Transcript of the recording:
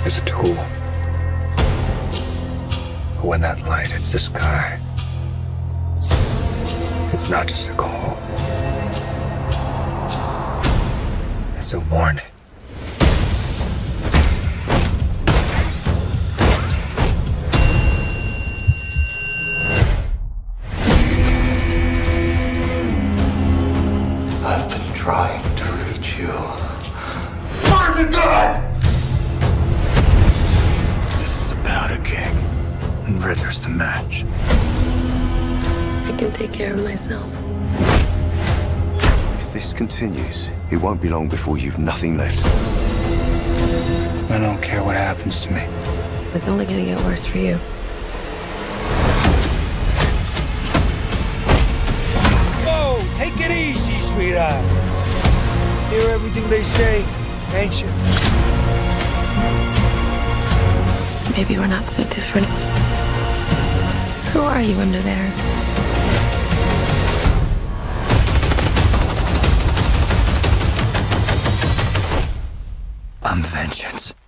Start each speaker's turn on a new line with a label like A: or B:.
A: is a tool. But when that light hits the sky, it's not just a call. It's a warning. I've been trying to reach you. Find the gun! This is a powder keg, and Ritter's the match.
B: I can take care of myself.
C: If this continues, it won't be long before you've nothing left.
A: I don't care what happens to me.
B: It's only gonna get worse for you.
D: Whoa, take it easy, sweetheart. Hear everything they say, ain't you?
B: Maybe we're not so different. Who are you under there?
A: I'm vengeance.